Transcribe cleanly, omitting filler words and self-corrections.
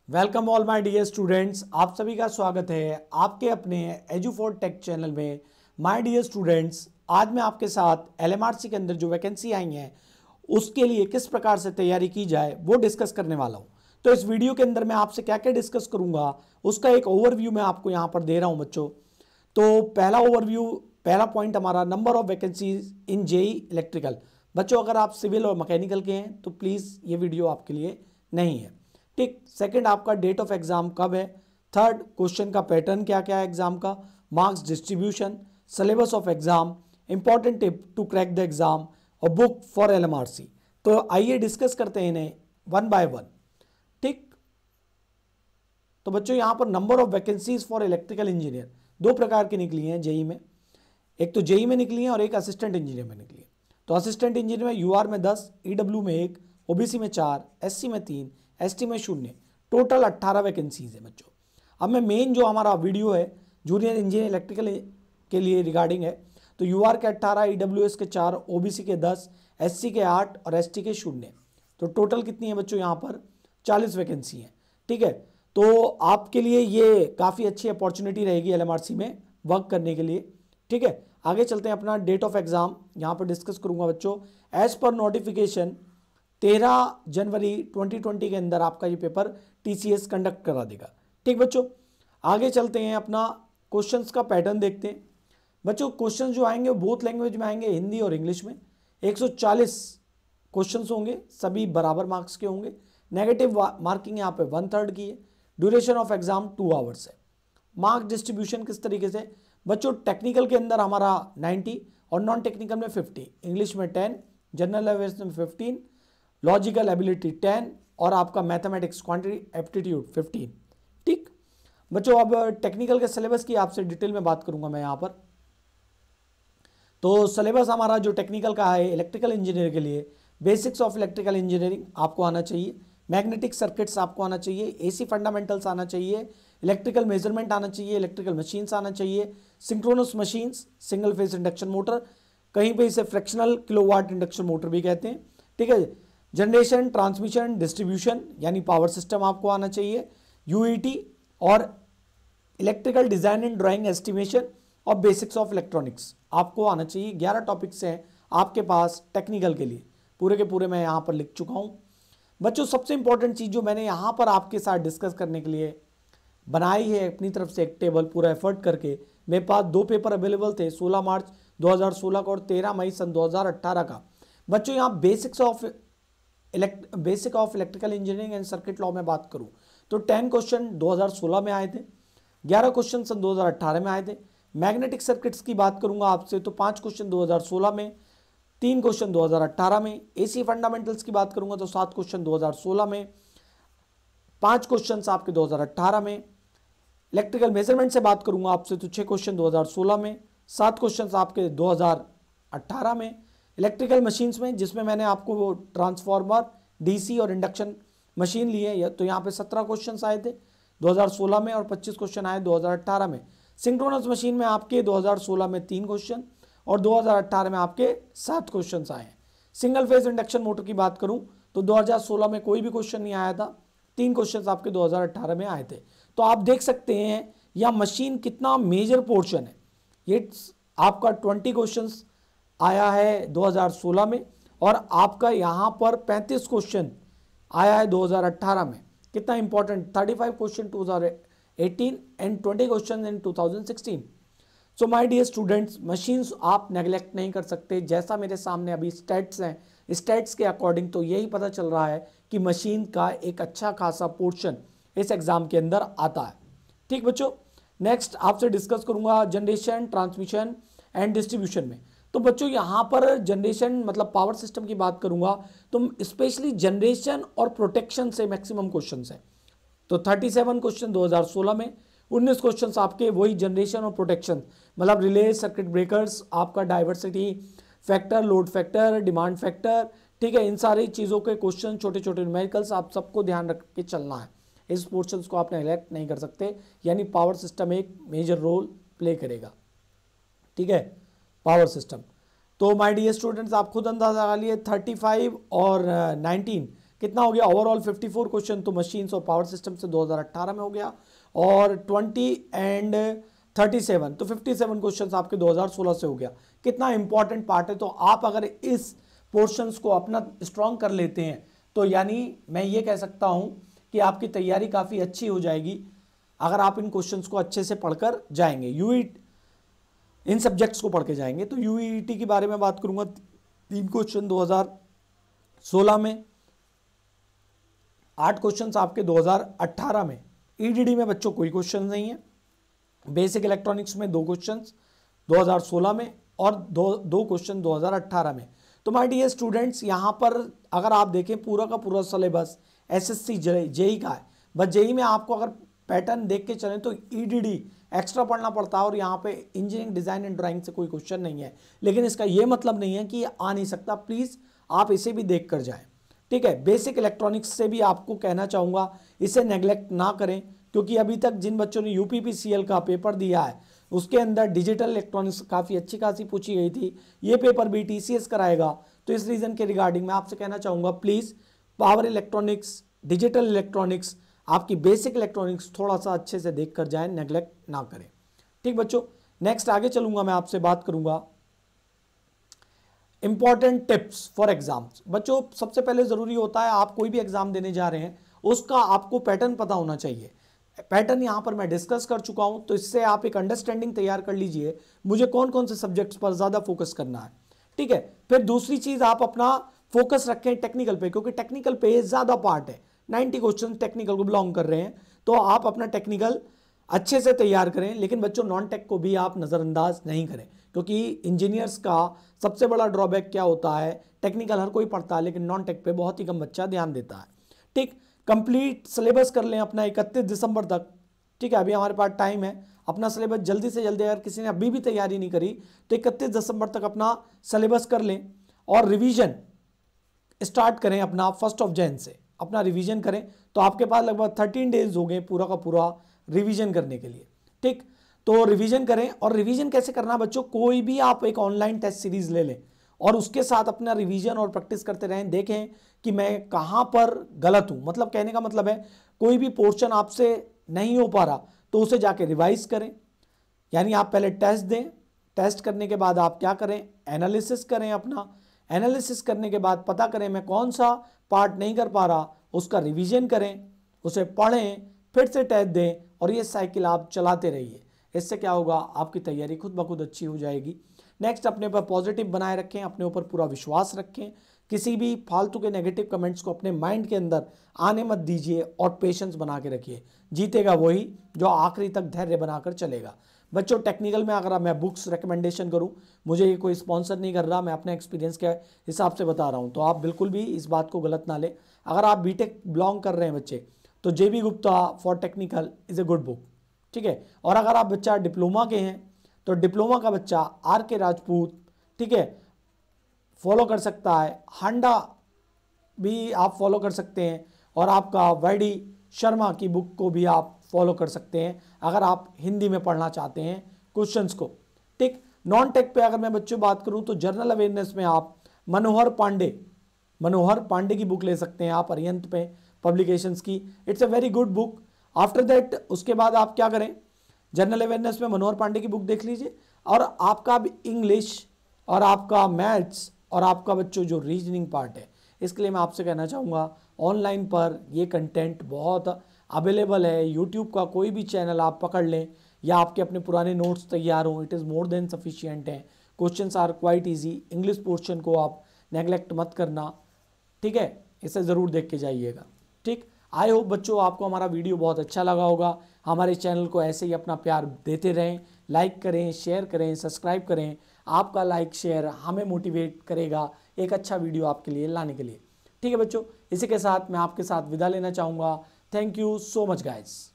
Welcome all my dear students, आप सभी का स्वागत है आपके अपने एजू फॉर टेक चैनल में। माय डियर स्टूडेंट्स, आज मैं आपके साथ एलएमआरसी के अंदर जो वैकेंसी आई हैं उसके लिए किस प्रकार से तैयारी की जाए वो डिस्कस करने वाला हूं। तो इस वीडियो के अंदर मैं आपसे क्या क्या डिस्कस करूंगा उसका एक ओवरव्यू मैं आपको यहाँ पर दे रहा हूँ बच्चों। तो पहला पॉइंट हमारा number of vacancies in JE electrical. बच्चों, अगर आप सिविल और मैकेनिकल के हैं तो प्लीज़ ये वीडियो आपके लिए नहीं है। ठीक। सेकंड, आपका डेट ऑफ एग्जाम कब है। थर्ड, क्वेश्चन का पैटर्न क्या क्या है एग्जाम का, marks distribution, syllabus of exam, important tip to crack the exam और बुक फॉर एलएमआरसी। तो आइए डिस्कस करते हैं इन्हें वन बाय वन। ठीक। तो बच्चों, यहां पर number of vacancies for electrical engineer दो प्रकार की निकली हैं जेई में। एक तो जेई में निकली है और एक असिस्टेंट इंजीनियर में निकली है। तो असिस्टेंट इंजीनियर में यूआर में 10, ईडब्ल्यू में 1, ओबीसी में 4, एससी में 3, एसटी में 0, टोटल 18 वैकेंसीज है बच्चों। अब मैं मेन जो हमारा वीडियो है जूनियर इंजीनियर इलेक्ट्रिकल के लिए रिगार्डिंग है, तो यूआर के 18, ईडब्ल्यूएस के 4, ओबीसी के 10, एससी के 8 और एसटी के 0। तो टोटल कितनी है बच्चों यहाँ पर 40 वैकेंसी है। ठीक है। तो आपके लिए ये काफ़ी अच्छी अपॉर्चुनिटी रहेगी एलएमआरसी में वर्क करने के लिए। ठीक है। आगे चलते हैं, अपना डेट ऑफ एग्जाम यहाँ पर डिस्कस करूंगा बच्चों। एज पर नोटिफिकेशन 13 जनवरी 2020 के अंदर आपका ये पेपर टीसीएस कंडक्ट करा देगा। ठीक बच्चों, आगे चलते हैं, अपना क्वेश्चंस का पैटर्न देखते हैं। बच्चों, क्वेश्चंस जो आएंगे बोथ लैंग्वेज में आएंगे, हिंदी और इंग्लिश में। 140 क्वेश्चंस होंगे, सभी बराबर मार्क्स के होंगे। नेगेटिव मार्किंग यहाँ पे 1/3 की है। ड्यूरेशन ऑफ एग्जाम 2 आवर्स है। मार्क्स डिस्ट्रीब्यूशन किस तरीके से बच्चों, टेक्निकल के अंदर हमारा 90 और नॉन टेक्निकल में 50, इंग्लिश में 10, जनरल अवेयरनेस में 15, लॉजिकल एबिलिटी 10 और आपका मैथमेटिक्स क्वांटिटी एप्टीट्यूड 15। ठीक बच्चों, अब टेक्निकल के सिलेबस की आपसे डिटेल में बात करूंगा मैं यहाँ पर। तो सिलेबस हमारा जो टेक्निकल का है इलेक्ट्रिकल इंजीनियर के लिए, बेसिक्स ऑफ इलेक्ट्रिकल इंजीनियरिंग आपको आना चाहिए, मैग्नेटिक सर्किट्स आपको आना चाहिए, एसी फंडामेंटल्स आना चाहिए, इलेक्ट्रिकल मेजरमेंट आना चाहिए, इलेक्ट्रिकल मशीन्स आना चाहिए, synchronous machines, single phase induction motor, कहीं पे इसे फ्रैक्शनल किलोवाट इंडक्शन मोटर भी कहते हैं। ठीक है। जनरेशन, ट्रांसमिशन, डिस्ट्रीब्यूशन यानी पावर सिस्टम आपको आना चाहिए, यूईटी और electrical design and drawing estimation और बेसिक्स ऑफ इलेक्ट्रॉनिक्स आपको आना चाहिए। 11 टॉपिक्स हैं आपके पास टेक्निकल के लिए, पूरे के पूरे मैं यहाँ पर लिख चुका हूँ बच्चों। सबसे इंपॉर्टेंट चीज़ जो मैंने यहाँ पर आपके साथ डिस्कस करने के लिए बनाई है अपनी तरफ से एक टेबल पूरा एफर्ट करके, मेरे पास 2 पेपर अवेलेबल थे, 16 मार्च 2016 का और 13 मई सन 2018 का। बच्चों, यहाँ basic of electrical engineering and circuit law में बात करूं तो 10 क्वेश्चन 2016 में आए थे, 11 क्वेश्चन सन 2018 में आए थे। मैग्नेटिक सर्किट्स की बात करूंगा आपसे तो 5 क्वेश्चन 2016 में, 3 क्वेश्चन 2018 में। एसी फंडामेंटल्स की बात करूंगा तो 7 क्वेश्चन 2016 में, 5 क्वेश्चन आपके 2018 में। इलेक्ट्रिकल मेजरमेंट से बात करूंगा आपसे तो 6 क्वेश्चन 2016 में, 7 क्वेश्चन आपके 2018 में। इलेक्ट्रिकल मशीन्स में जिसमें मैंने आपको वो ट्रांसफार्मर, डीसी और इंडक्शन मशीन लिए हैं, तो यहाँ पे 17 क्वेश्चंस आए थे 2016 में और 25 क्वेश्चन आए 2018 में। सिंक्रोनस मशीन में आपके 2016 में 3 क्वेश्चन और 2018 में आपके 7 क्वेश्चंस आए हैं। सिंगल फेज इंडक्शन मोटर की बात करूं तो 2016 में कोई भी क्वेश्चन नहीं आया था, 3 क्वेश्चन आपके 2018 में आए थे। तो आप देख सकते हैं यह मशीन कितना मेजर पोर्शन है। ये आपका 20 क्वेश्चन आया है 2016 में और आपका यहाँ पर 35 क्वेश्चन आया है 2018 में। कितना important, 35 question 2018 and 20 question in 2016। So my dear students, machines आप नेग्लेक्ट नहीं कर सकते। जैसा मेरे सामने अभी स्टैट्स हैं, स्टैट्स के अकॉर्डिंग तो यही पता चल रहा है कि मशीन का एक अच्छा खासा पोर्शन इस एग्जाम के अंदर आता है। ठीक बच्चों, नेक्स्ट आपसे डिस्कस करूंगा जनरेशन, ट्रांसमिशन एंड डिस्ट्रीब्यूशन में। तो बच्चों, यहाँ पर जनरेशन मतलब पावर सिस्टम की बात करूंगा तो स्पेशली जनरेशन और प्रोटेक्शन से मैक्सिमम क्वेश्चंस हैं। तो 37 क्वेश्चन 2016 में, 19 क्वेश्चंस आपके वही जनरेशन और प्रोटेक्शन मतलब रिले, सर्किट ब्रेकर्स, आपका diversity factor, load factor, demand factor. ठीक है, इन सारी चीज़ों के क्वेश्चन, छोटे छोटे न्यूमेरिकल्स आप सबको ध्यान रख के चलना है। इस पोर्शंस को आप नेग्लेक्ट नहीं कर सकते, यानी पावर सिस्टम एक मेजर रोल प्ले करेगा। ठीक है, पावर सिस्टम। तो माय डियर स्टूडेंट्स, आप खुद अंदाजा लगा लिए 35 और 19 कितना हो गया ओवरऑल 54 क्वेश्चन तो मशीन्स और पावर सिस्टम से 2018 में हो गया, और 20 एंड 37 तो 57 क्वेश्चन आपके 2016 से हो गया। कितना इंपॉर्टेंट पार्ट है। तो आप अगर इस पोर्शंस को अपना स्ट्रॉन्ग कर लेते हैं तो यानी मैं ये कह सकता हूं कि आपकी तैयारी काफ़ी अच्छी हो जाएगी अगर आप इन क्वेश्चंस को अच्छे से पढ़कर जाएंगे, इन सब्जेक्ट्स को पढ़ के जाएंगे। तो यूईटी के बारे में बात करूंगा, 3 क्वेश्चन 2016 में, 8 क्वेश्चन आपके 2018 में। ईडीडी में बच्चों कोई क्वेश्चन नहीं है। बेसिक इलेक्ट्रॉनिक्स में 2 क्वेश्चन 2016 में और दो क्वेश्चन 2018 में। तो माय डियर स्टूडेंट्स, यहाँ पर अगर आप देखें पूरा का पूरा सिलेबस एसएससी जेई का है। बस जेई में आपको अगर पैटर्न देख के चलें तो ईडीडी एक्स्ट्रा पढ़ना पड़ता है, और यहाँ पे इंजीनियरिंग डिज़ाइन एंड ड्राइंग से कोई क्वेश्चन नहीं है। लेकिन इसका ये मतलब नहीं है कि ये आ नहीं सकता, प्लीज़ आप इसे भी देख कर जाएँ, ठीक है। बेसिक इलेक्ट्रॉनिक्स से भी आपको कहना चाहूँगा इसे नेग्लेक्ट ना करें, क्योंकि अभी तक जिन बच्चों ने यूपीपीसीएल का पेपर दिया है उसके अंदर डिजिटल इलेक्ट्रॉनिक्स काफ़ी अच्छी खासी पूछी गई थी। ये पेपर भी टीसीएस कराएगा, तो इस रीज़न के रिगार्डिंग मैं आपसे कहना चाहूँगा please power electronics, digital electronics, आपकी बेसिक इलेक्ट्रॉनिक्स थोड़ा सा अच्छे से देख कर जाएँ, नेग्लेक्ट ना करें, ठीक बच्चों। नेक्स्ट आगे चलूँगा, मैं आपसे बात करूँगा इंपॉर्टेंट टिप्स फॉर एग्जाम्स। बच्चों सबसे पहले ज़रूरी होता है आप कोई भी एग्जाम देने जा रहे हैं उसका आपको पैटर्न पता होना चाहिए। पैटर्न यहाँ पर मैं डिस्कस कर चुका हूँ, तो इससे आप एक अंडरस्टैंडिंग तैयार कर लीजिए मुझे कौन कौन से सब्जेक्ट्स पर ज़्यादा फोकस करना है, ठीक है। फिर दूसरी चीज़ आप अपना फोकस रखें टेक्निकल पे, क्योंकि टेक्निकल पे ज़्यादा पार्ट है, 90 क्वेश्चन टेक्निकल को बिलोंग कर रहे हैं, तो आप अपना टेक्निकल अच्छे से तैयार करें। लेकिन बच्चों नॉन टेक को भी आप नज़रअंदाज नहीं करें, क्योंकि इंजीनियर्स का सबसे बड़ा ड्रॉबैक क्या होता है, टेक्निकल हर कोई पढ़ता है लेकिन नॉन टेक पे बहुत ही कम बच्चा ध्यान देता है, ठीक। कंप्लीट सिलेबस कर लें अपना 31 दिसंबर तक, ठीक है। अभी हमारे पास टाइम है, अपना सिलेबस जल्दी से जल्दी, अगर किसी ने अभी भी तैयारी नहीं करी तो 31 दिसंबर तक अपना सिलेबस कर लें, और रिवीजन स्टार्ट करें अपना 1 जनवरी से, अपना रिवीजन करें। तो आपके पास लगभग 13 डेज हो गए पूरा का पूरा रिवीजन करने के लिए, ठीक। तो रिवीजन करें, और रिवीजन कैसे करना बच्चों, कोई भी आप एक ऑनलाइन टेस्ट सीरीज ले लें और उसके साथ अपना रिवीजन और प्रैक्टिस करते रहें। देखें कि मैं कहाँ पर गलत हूँ, मतलब कहने का मतलब है कोई भी पोर्शन आपसे नहीं हो पा रहा तो उसे जाके रिवाइज करें। यानी आप पहले टेस्ट दें, टेस्ट करने के बाद आप क्या करें, एनालिसिस करें। अपना एनालिसिस करने के बाद पता करें मैं कौन सा पार्ट नहीं कर पा रहा, उसका रिवीजन करें, उसे पढ़ें, फिर से टेस्ट दें, और ये साइकिल आप चलाते रहिए। इससे क्या होगा, आपकी तैयारी खुद ब खुद अच्छी हो जाएगी। नेक्स्ट, अपने पर पॉजिटिव बनाए रखें, अपने ऊपर पूरा विश्वास रखें, किसी भी फालतू के नेगेटिव कमेंट्स को अपने माइंड के अंदर आने मत दीजिए, और पेशेंस बना के रखिए। जीतेगा वही जो आखिरी तक धैर्य बनाकर चलेगा। बच्चों टेक्निकल में अगर मैं बुक्स रिकमेंडेशन करूं, मुझे ये कोई स्पॉन्सर नहीं कर रहा, मैं अपने एक्सपीरियंस के हिसाब से बता रहा हूं, तो आप बिल्कुल भी इस बात को गलत ना लें। अगर आप बीटेक बिलोंग कर रहे हैं बच्चे, तो JB Gupta for technical is a good book, ठीक है। और अगर आप बच्चा डिप्लोमा के हैं तो डिप्लोमा का बच्चा आर.के. राजपूत, ठीक है, फॉलो कर सकता है। हांडा भी आप फॉलो कर सकते हैं, और आपका वाई.डी. शर्मा की बुक को भी आप फॉलो कर सकते हैं अगर आप हिंदी में पढ़ना चाहते हैं क्वेश्चंस को, ठीक। नॉन टेक पे अगर मैं बच्चों बात करूं तो जनरल अवेयरनेस में आप मनोहर पांडे की बुक ले सकते हैं आप, अरिहंत पे पब्लिकेशंस की। It's a very good book. After that उसके बाद आप क्या करें, जनरल अवेयरनेस में मनोहर पांडे की बुक देख लीजिए, और आपका भी इंग्लिश और आपका मैथ्स और आपका बच्चों जो रीजनिंग पार्ट है, इसके लिए मैं आपसे कहना चाहूँगा ऑनलाइन पर ये कंटेंट बहुत अवेलेबल है। यूट्यूब का कोई भी चैनल आप पकड़ लें, या आपके अपने पुराने नोट्स तैयार हों, it is more than sufficient है। Questions are quite easy. English portion को आप नेगलेक्ट मत करना, ठीक है, इसे ज़रूर देख के जाइएगा, ठीक। आई होप बच्चों आपको हमारा वीडियो बहुत अच्छा लगा होगा। हमारे चैनल को ऐसे ही अपना प्यार देते रहें, लाइक करें, शेयर करें, सब्सक्राइब करें। आपका लाइक शेयर हमें मोटिवेट करेगा एक अच्छा वीडियो आपके लिए लाने के लिए, ठीक है बच्चों। इसी के साथ मैं आपके साथ विदा लेना चाहूँगा। Thank you so much guys.